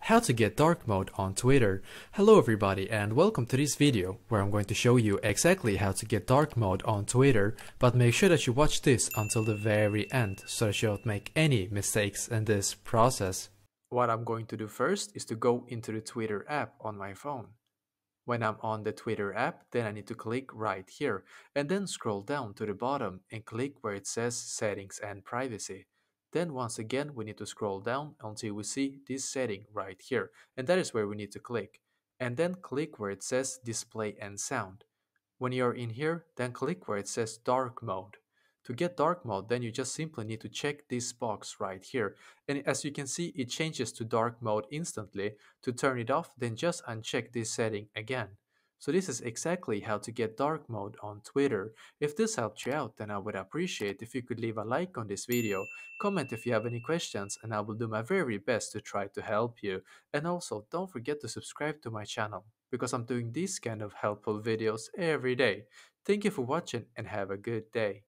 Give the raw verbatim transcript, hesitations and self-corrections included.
How to get dark mode on Twitter. Hello everybody and welcome to this video where I'm going to show you exactly how to get dark mode on Twitter, but make sure that you watch this until the very end so that you don't make any mistakes in this process. What I'm going to do first is to go into the Twitter app on my phone. When I'm on the Twitter app, then I need to click right here and then scroll down to the bottom and click where it says settings and privacy. Then once again, we need to scroll down until we see this setting right here, and that is where we need to click. And then click where it says display and sound. When you're in here, then click where it says dark mode. To get dark mode, then you just simply need to check this box right here. And as you can see, it changes to dark mode instantly. To turn it off, then just uncheck this setting again. So this is exactly how to get dark mode on Twitter. If this helped you out, then I would appreciate if you could leave a like on this video, comment if you have any questions, and I will do my very best to try to help you. And also, don't forget to subscribe to my channel, because I'm doing these kind of helpful videos every day. Thank you for watching and have a good day.